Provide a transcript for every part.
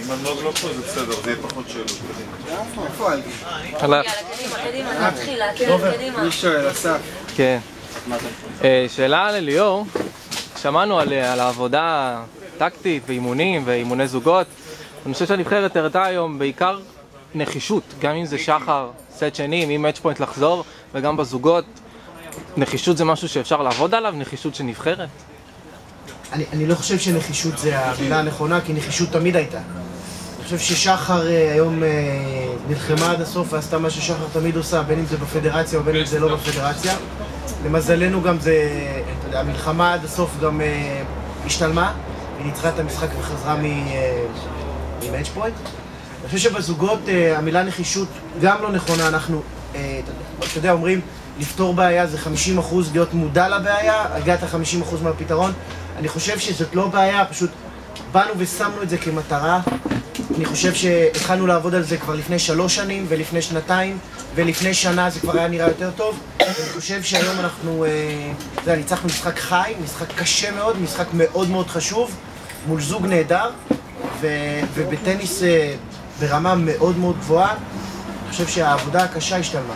אם הנוג לא פה זה בסדר, זה יהיה פחות שאלות. איפה אלגי? יאללה, קדימה, נתחיל, קדימה. מי שואל, אסף? כן. שאלה לליאור, שמענו על העבודה טקטית ואימונים ואימוני זוגות. אני חושב שהנבחרת הראתה היום בעיקר נחישות, גם אם זה שחר, סט שני, עם מאץ' פוינט לחזור, וגם בזוגות. נחישות זה משהו שאפשר לעבוד עליו? נחישות שנבחרת? אני לא חושב שנחישות זה המילה הנכונה, כי נחישות תמיד הייתה. אני חושב ששחר היום נלחמה עד הסוף ועשתה מה ששחר תמיד עושה, בין אם זה בפדרציה או בין אם זה לא בפדרציה. למזלנו גם זה, אתה יודע, המלחמה עד הסוף גם השתלמה, היא ניצחה את המשחק וחזרה ממאץ' פוינט. אני חושב שבזוגות המילה נחישות גם לא נכונה, אנחנו, אתה יודע, אומרים, לפתור בעיה זה 50% להיות מודע לבעיה, הגעת 50% מהפתרון. אני חושב שזאת לא בעיה, פשוט באנו ושמנו את זה כמטרה. אני חושב שהתחלנו לעבוד על זה כבר לפני 3 שנים ולפני 2 ולפני שנה זה כבר היה נראה יותר טוב. אני חושב שהיום אנחנו, ניצחנו משחק חי, משחק קשה מאוד, משחק מאוד מאוד חשוב, מול זוג נהדר, ובטניס ברמה מאוד מאוד גבוהה. אני חושב שהעבודה הקשה השתלמה.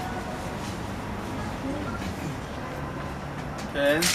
כן.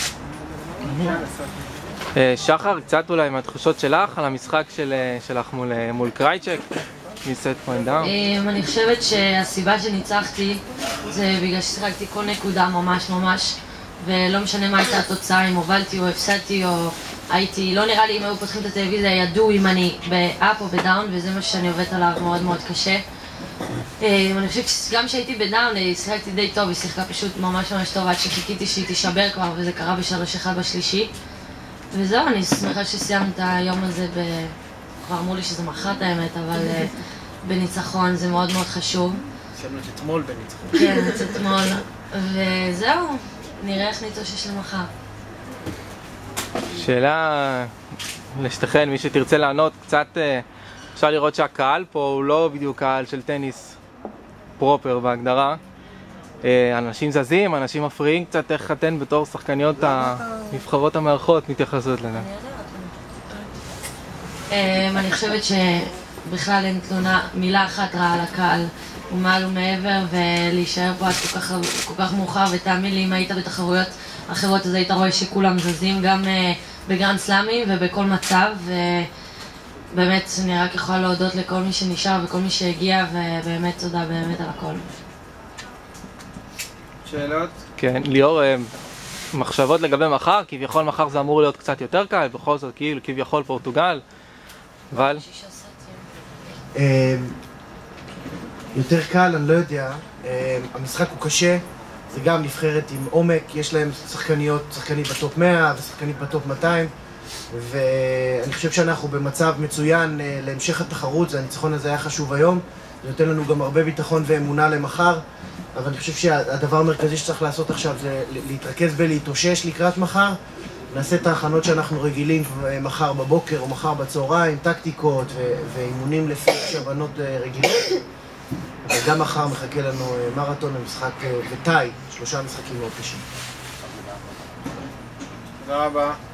שחר, קצת אולי מהתחושות שלך על המשחק שלך מול קרייצ'ק, מסט פוינט דאון. אני חושבת שהסיבה שניצחתי זה בגלל ששיחקתי כל נקודה ממש, ולא משנה מה הייתה התוצאה, אם הובלתי או הפסדתי או הייתי, לא נראה לי אם היו פותחים את הטלוויזיה ידעו אם אני באפ או בדאון, וזה מה שאני עובדת עליו מאוד מאוד קשה. אני חושבת שגם כשהייתי בדאון שיחקתי די טוב, היא שיחקה פשוט ממש טוב עד שחיכיתי שהיא תישבר כבר, וזה קרה ב3-1 בשלישי. וזהו, אני שמחה שסיימת את היום הזה, כבר אמרו לי שזה מחרת האמת, אבל בניצחון זה מאוד מאוד חשוב. סיימנו את אתמול בניצחון. כן, את אתמול, וזהו, נראה איך נתאושש למחר. שאלה לשתכן, מי שתרצה לענות קצת, אפשר לראות שהקהל פה הוא לא בדיוק קהל של טניס פרופר בהגדרה. אנשים זזים, אנשים מפריעים קצת, איך אתן בתור שחקניות הנבחרות המארחות מתייחסות לזה? אני חושבת שבכלל אין תלונה, מילה אחת רעה לקהל, הוא מעל ומעבר, ולהישאר פה עד כל כך מאוחר, ותאמין לי, אם היית בתחרויות אחרות אז היית רואה שכולם זזים גם בגרנד סלאמים ובכל מצב, ובאמת אני רק יכולה להודות לכל מי שנשאר וכל מי שהגיע, ובאמת תודה באמת על הכל. שאלות? כן, ליאור, מחשבות לגבי מחר, כביכול מחר זה אמור להיות קצת יותר קל, בכל זאת כאילו כביכול פורטוגל, אבל... יותר קל, אני לא יודע, המשחק הוא קשה, זה גם נבחרת עם עומק, יש להם שחקנית בטופ 100 ושחקנית בטופ 200, ואני חושב שאנחנו במצב מצוין להמשך התחרות, הניצחון הזה היה חשוב היום, זה נותן לנו גם הרבה ביטחון ואמונה למחר, אבל אני חושב שהדבר המרכזי שצריך לעשות עכשיו זה להתרכז בלהתאושש לקראת מחר. נעשה את ההכנות שאנחנו רגילים מחר בבוקר או מחר בצהריים, טקטיקות ואימונים לפי שבנות רגילות. אבל גם מחר מחכה לנו מרתון ומשחק וטאי, 3 משחקים מאוד קשים. תודה רבה.